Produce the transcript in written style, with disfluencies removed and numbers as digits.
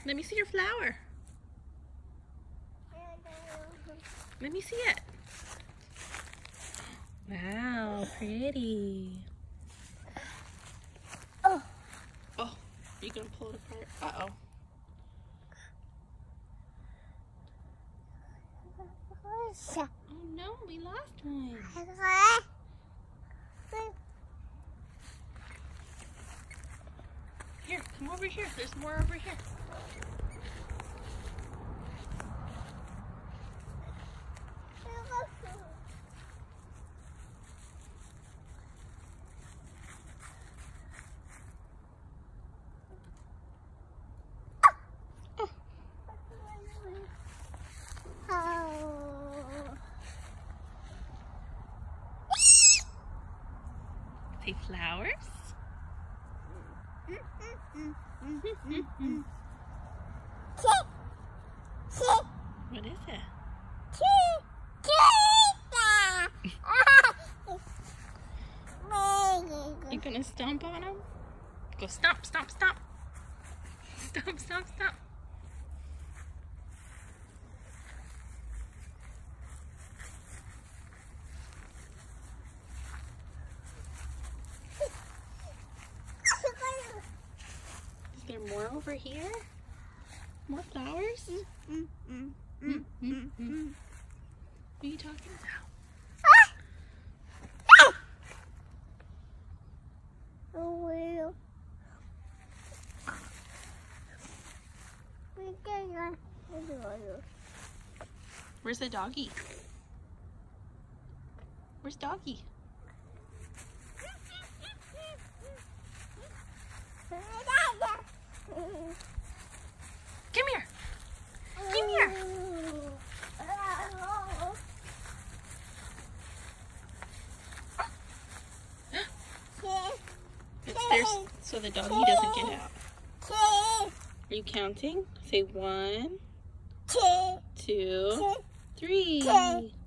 Let me see your flower. Let me see it. Wow, pretty. Oh, you're gonna pull it apart. Uh-oh. Oh no, we lost one. Here, come over here. There's more over here. Say flowers. What is it? You gonna stomp on them? Go stomp, stomp, stomp. Stomp, stomp, stomp. Is there more over here? More flowers? What are you talking about? Where's the doggy? Where's doggy? Come here. Come here. It's there so the doggy doesn't get out. Are you counting? Say 1, 2, 3.